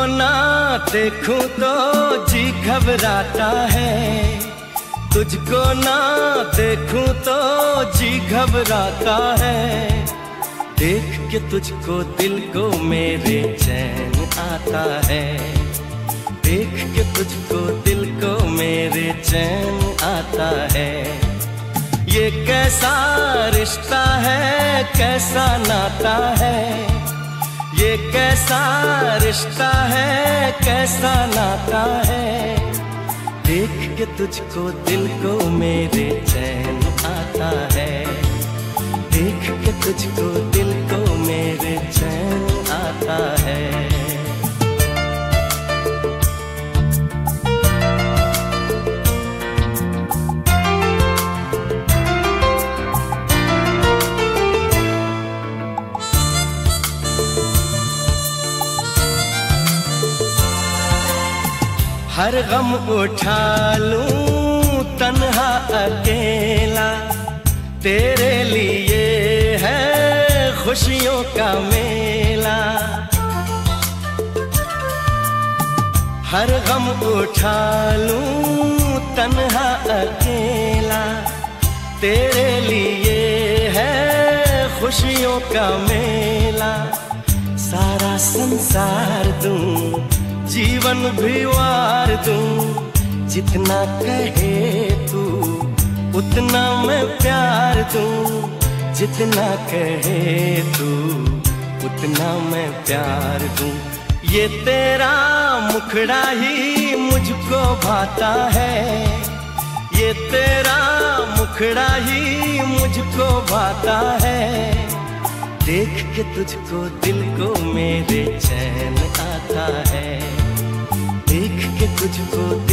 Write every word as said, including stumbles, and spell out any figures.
ना देखूं तो जी घबराता है, तुझको ना देखूं तो जी घबराता है। देख के तुझको दिल को मेरे चैन आता है, देख के तुझको दिल को मेरे चैन आता है। ये कैसा रिश्ता है, कैसा नाता है, ये कैसा रिश्ता है, कैसा नाता है। देख के तुझको दिल को मेरे चैन आता है, देख के तुझको दिल को मेरे चैन आता है। हर गम उठा लूं तन्हा अकेला, तेरे लिए है खुशियों का मेला। हर गम उठा लूं तन्हा अकेला, तेरे लिए है खुशियों का मेला। सारा संसार दूं, जीवन भी वार दूं, जितना कहे तू उतना मैं प्यार दूं, जितना कहे तू उतना मैं प्यार दूं। ये तेरा मुखड़ा ही मुझको भाता है, ये तेरा मुखड़ा ही मुझको भाता है। देख के तुझको दिल को मेरे चैन आता है, देख के तुझको